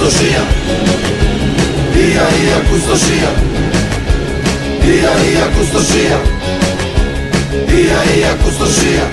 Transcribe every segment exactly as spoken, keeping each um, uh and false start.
kustošija, ija, ija, kustošija, ija, ija, kustošija, ija, ija, kustošija.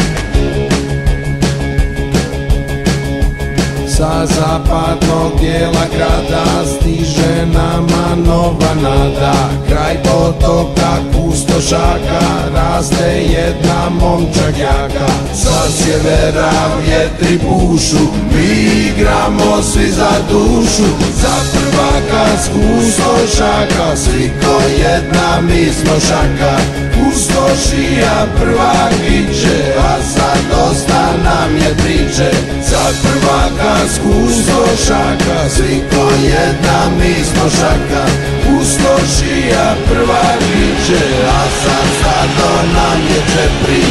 Sa zapadnog dijela grada stiže nama nova nada. Kraj potoka Kustošaka raste jedna momčak jaka. Sa sjevera vjetri pušu, mi igramo svi za dušu. Za prvaka s Kustošaka, svi ko jedna mi smo šaka. Kustošija prvak iće, a sad dosta nam je priče. Za prvaka s Kustošaka, svi ko jedna mi smo šaka. Kustošija prvak iće, a sad zato nam je čepri.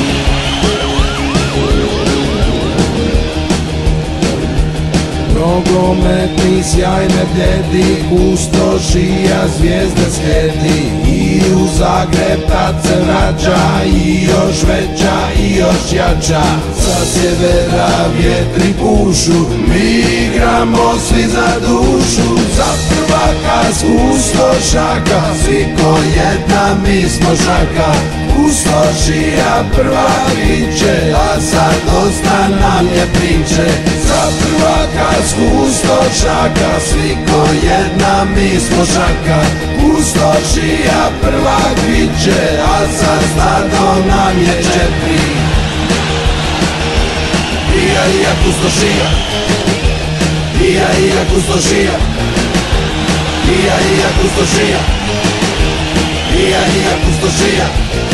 Nogometni sjaj ne bljedi, Kustošija zvijezde slijedi. I u Zagreb tad se vraća, i još veća i još jača. Sa sjevera vjetri pušu, mi igramo svi za dušu. Za prvaka s Kustošaka, svi ko jedna mi smo šaka. Kustošija prvak iće, a sad dosta nam je priče. Za prvaka s Kustošaka, svi ko jedna mi smo šaka. Kustošija prvak iće, a sad stado nam je četiri. Ija, ija, kustošija, ija, ija, kustošija, ija, ija, kustošija, ija, ija, kustošija.